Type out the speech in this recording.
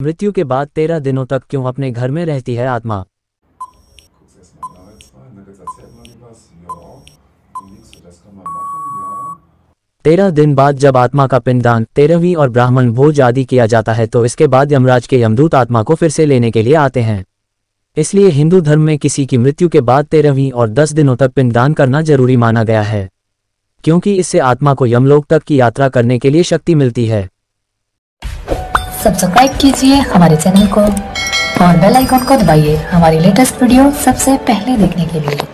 मृत्यु के बाद 13 दिनों तक क्यों अपने घर में रहती है आत्मा? Guckst erstmal Nachricht 2, ne, jetzt erzählt man dir was. Ja, und nix, das kann man machen, ja. 13 दिन बाद जब आत्मा का पिंडदान 13वीं और ब्राह्मण भोज आदि किया जाता है तो इसके बाद यमराज के यमदूत आत्मा को फिर से लेने के लिए आते हैं। इसलिए हिंदू धर्म में किसी की मृत्यु के बाद 13वीं और 10 दिनों तक पिंडदान करना जरूरी माना गया है, क्योंकि इससे आत्मा को यमलोक तक की यात्रा करने के लिए शक्ति मिलती है। सब्सक्राइब कीजिए हमारे चैनल को और बेल आइकॉन को दबाइए हमारी लेटेस्ट वीडियो सबसे पहले देखने के लिए।